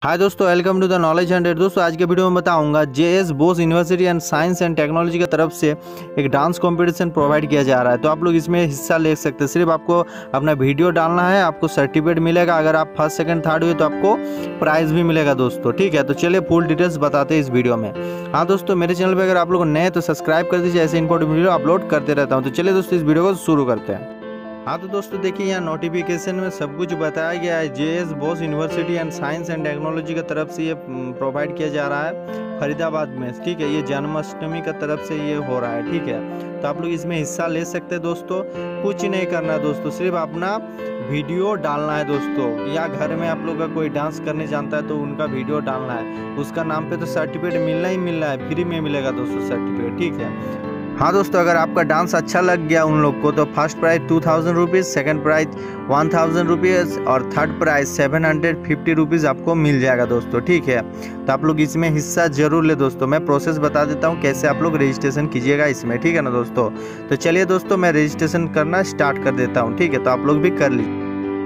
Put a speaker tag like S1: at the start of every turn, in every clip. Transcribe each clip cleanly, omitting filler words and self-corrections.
S1: हाय दोस्तों, welcome to the knowledge 100। दोस्तों आज के वीडियो में बताऊंगा JS Bose university and science and technology की तरफ से एक डांस कंपटीशन प्रोवाइड किया जा रहा है। तो आप लोग इसमें हिस्सा ले सकते हैं। सिर्फ आपको अपना वीडियो डालना है, आपको सर्टिफिकेट मिलेगा। अगर आप फर्स्ट सेकंड थर्ड हुए तो आपको प्राइज भी मिलेगा दोस्तों। ठीक है, तो चलिए फुल डिटेल्स बताते हैं इस वीडियो में। हाँ दोस्तों, मेरे चैनल पर अगर आप लोग नए तो सब्सक्राइब कर दीजिए, ऐसे इंपॉर्टेंट वीडियो अपलोड करते रहता हूँ। तो चलिए दोस्तों इस वीडियो को शुरू करते हैं। हाँ तो दोस्तों देखिए, यहाँ नोटिफिकेशन में सब कुछ बताया गया है। JS Bose university and science and technology की तरफ से ये प्रोवाइड किया जा रहा है फरीदाबाद में। ठीक है, ये जन्माष्टमी की तरफ से ये हो रहा है। ठीक है, तो आप लोग इसमें हिस्सा ले सकते हैं दोस्तों। कुछ नहीं करना है दोस्तों, सिर्फ अपना वीडियो डालना है दोस्तों। या घर में आप लोग का कोई डांस करने जानता है तो उनका वीडियो डालना है। उसका नाम पे तो सर्टिफिकेट मिलना ही मिलना है, फ्री में मिलेगा दोस्तों सर्टिफिकेट। ठीक है, हाँ दोस्तों, अगर आपका डांस अच्छा लग गया उन लोग को तो first prize 2000 rupees, second prize 1000 rupees और थर्ड प्राइज 750 रुपीज़ आपको मिल जाएगा दोस्तों। ठीक है, तो आप लोग इसमें हिस्सा जरूर ले दोस्तों। मैं प्रोसेस बता देता हूँ कैसे आप लोग रजिस्ट्रेशन कीजिएगा इसमें। ठीक है ना दोस्तों, तो चलिए दोस्तों मैं रजिस्ट्रेशन करना स्टार्ट कर देता हूँ। ठीक है, तो आप लोग भी कर लीजिए।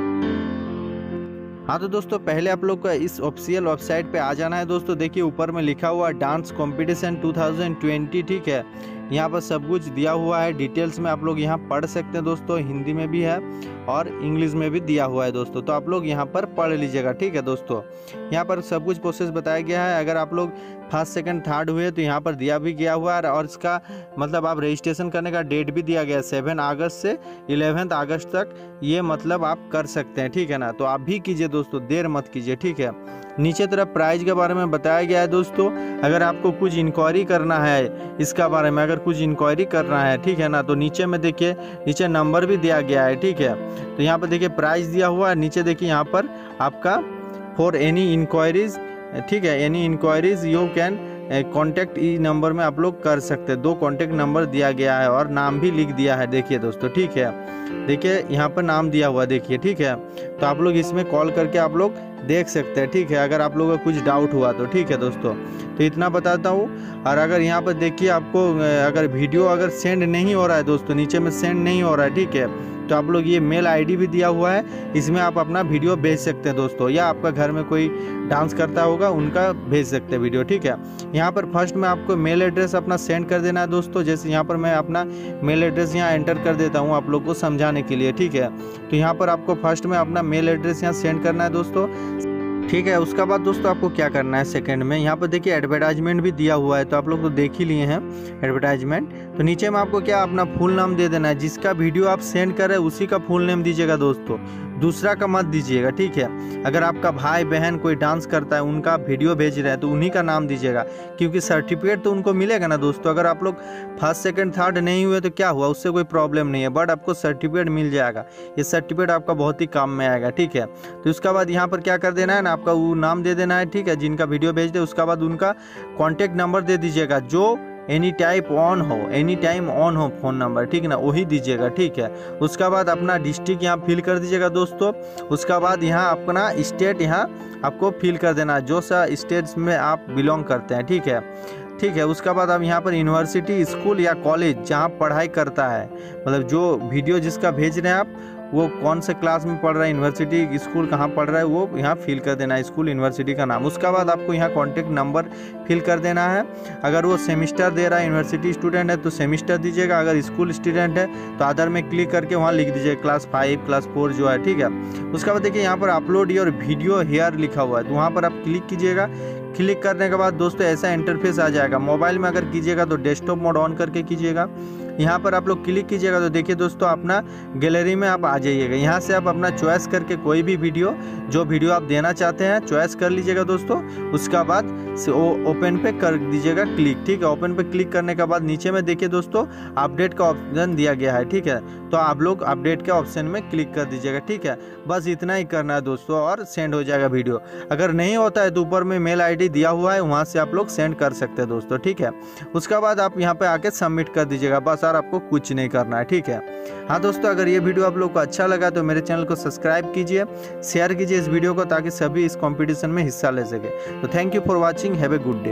S1: हाँ तो दोस्तों पहले आप लोग को इस ऑफिशियल वेबसाइट पे आ जाना है दोस्तों। देखिए ऊपर में लिखा हुआ डांस कंपटीशन 2020। ठीक है, यहाँ पर सब कुछ दिया हुआ है डिटेल्स में, आप लोग यहाँ पढ़ सकते हैं दोस्तों। हिंदी में भी है और इंग्लिश में भी दिया हुआ है दोस्तों, तो आप लोग यहाँ पर पढ़ लीजिएगा। ठीक है दोस्तों, यहाँ पर सब कुछ प्रोसेस बताया गया है। अगर आप लोग फर्स्ट सेकंड थर्ड हुए तो यहाँ पर दिया भी गया हुआ है और इसका मतलब आप रजिस्ट्रेशन करने का डेट भी दिया गया है 7 अगस्त से 11 अगस्त तक। ये मतलब आप कर सकते हैं। ठीक है ना, तो आप भी कीजिए दोस्तों, देर मत कीजिए। ठीक है, नीचे तरफ प्राइज के बारे में बताया गया है दोस्तों। अगर आपको कुछ इंक्वायरी करना है इसका बारे में, अगर कुछ इंक्वायरी करना है, ठीक है ना, तो नीचे में देखिए, नीचे नंबर भी दिया गया है। ठीक है, तो यहाँ पर देखिए प्राइस दिया हुआ है। नीचे देखिए यहाँ पर आपका फॉर एनी इंक्वायरीज, ठीक है, any inquiries you can contact ई नंबर में आप लोग कर सकते हैं। 2 कॉन्टैक्ट नंबर दिया गया है और नाम भी लिख दिया है। देखिए दोस्तों, ठीक है, देखिए यहाँ पर नाम दिया हुआ देखिए। ठीक है, तो आप लोग इसमें कॉल करके आप लोग देख सकते हैं। ठीक है, अगर आप लोगों का कुछ डाउट हुआ तो। ठीक है दोस्तों, तो इतना बताता हूँ। और अगर यहाँ पर देखिए आपको अगर वीडियो अगर सेंड नहीं हो रहा है दोस्तों, नीचे में सेंड नहीं हो रहा है, ठीक है, तो आप लोग ये मेल आईडी भी दिया हुआ है, इसमें आप अपना वीडियो भेज सकते हैं दोस्तों। या आपका घर में कोई डांस करता होगा उनका भेज सकते हैं वीडियो। ठीक है, यहाँ पर फर्स्ट में आपको मेल एड्रेस अपना सेंड कर देना है दोस्तों। जैसे यहाँ पर मैं अपना मेल एड्रेस यहाँ एंटर कर देता हूँ आप लोग को समझाने के लिए। ठीक है, तो यहाँ पर आपको फर्स्ट में अपना मेल एड्रेस यहाँ सेंड करना है दोस्तों। ठीक है, उसका बाद दोस्तों आपको क्या करना है सेकंड में, यहाँ पर देखिए एडवर्टाइजमेंट भी दिया हुआ है, तो आप लोग तो देख ही लिए हैं एडवर्टाइजमेंट। तो नीचे में आपको क्या अपना फुल नाम दे देना है। जिसका वीडियो आप सेंड कर रहे हैं उसी का फुल नेम दीजिएगा दोस्तों, दूसरा का मत दीजिएगा। ठीक है, अगर आपका भाई बहन कोई डांस करता है उनका वीडियो भेज रहे हैं तो उन्हीं का नाम दीजिएगा, क्योंकि सर्टिफिकेट तो उनको मिलेगा ना दोस्तों। अगर आप लोग फर्स्ट सेकंड थर्ड नहीं हुए तो क्या हुआ, उससे कोई प्रॉब्लम नहीं है, बट आपको सर्टिफिकेट मिल जाएगा। ये सर्टिफिकेट आपका बहुत ही काम में आएगा। ठीक है, तो उसका बाद यहाँ पर क्या कर देना है ना, आपका वो नाम दे देना है। ठीक है, जिनका वीडियो भेज दे, उसका बाद उनका कॉन्टैक्ट नंबर दे दीजिएगा जो एनी टाइप ऑन हो, एनी टाइम ऑन हो फोन नंबर। ठीक है ना, वही दीजिएगा। ठीक है, उसका बाद अपना डिस्ट्रिक्ट यहाँ फिल कर दीजिएगा दोस्तों। उसका बाद यहाँ अपना स्टेट यहाँ आपको फिल कर देना है, जो सा स्टेट्स में आप बिलोंग करते हैं। ठीक है, ठीक है, उसका बाद आप यहाँ पर यूनिवर्सिटी, स्कूल या कॉलेज जहाँ पढ़ाई करता है, मतलब जो वीडियो जिसका भेज रहे हैं आप वो कौन से क्लास में पढ़ रहा है, यूनिवर्सिटी स्कूल कहाँ पढ़ रहा है, वो यहाँ फिल कर देना है, स्कूल यूनिवर्सिटी का नाम। उसका बाद आपको यहाँ कॉन्टैक्ट नंबर फिल कर देना है। अगर वो सेमिस्टर दे रहा है, यूनिवर्सिटी स्टूडेंट है तो सेमिस्टर दीजिएगा। अगर स्कूल स्टूडेंट है तो अदर में क्लिक करके वहाँ लिख दीजिएगा क्लास 5 क्लास 4 जो है। ठीक है, उसका बाद देखिए यहाँ पर अपलोड योर वीडियो हेयर लिखा हुआ है, तो वहाँ पर आप क्लिक कीजिएगा। क्लिक करने के बाद दोस्तों ऐसा इंटरफेस आ जाएगा। मोबाइल में अगर कीजिएगा तो डेस्कटॉप मोड ऑन करके कीजिएगा। यहाँ पर आप लोग क्लिक कीजिएगा तो देखिए दोस्तों अपना गैलरी में आप आ जाइएगा। यहाँ से आप अपना चॉइस करके कोई भी वीडियो, जो वीडियो आप देना चाहते हैं चॉइस कर लीजिएगा दोस्तों। उसका बाद से ओपन पे कर दीजिएगा क्लिक। ठीक है, ओपन पे क्लिक करने के बाद नीचे में देखिए दोस्तों अपडेट का ऑप्शन दिया गया है। ठीक है, तो आप लोग अपडेट के ऑप्शन में क्लिक कर दीजिएगा। ठीक है, बस इतना ही करना है दोस्तों और सेंड हो जाएगा वीडियो। अगर नहीं होता है तो ऊपर में मेल आईडी दिया हुआ है, वहाँ से आप लोग सेंड कर सकते हैं दोस्तों। ठीक है, उसका बाद आप यहाँ पे आके सबमिट कर दीजिएगा, बस और आपको कुछ नहीं करना है। ठीक है, हाँ दोस्तों, अगर ये वीडियो आप लोग को अच्छा लगा तो मेरे चैनल को सब्सक्राइब कीजिए, शेयर कीजिए इस वीडियो को, ताकि सभी इस कंपटीशन में हिस्सा ले सके। तो thank you for watching, have a good day.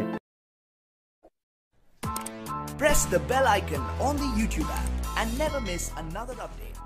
S2: Press the bell icon on the YouTube app and never miss another update.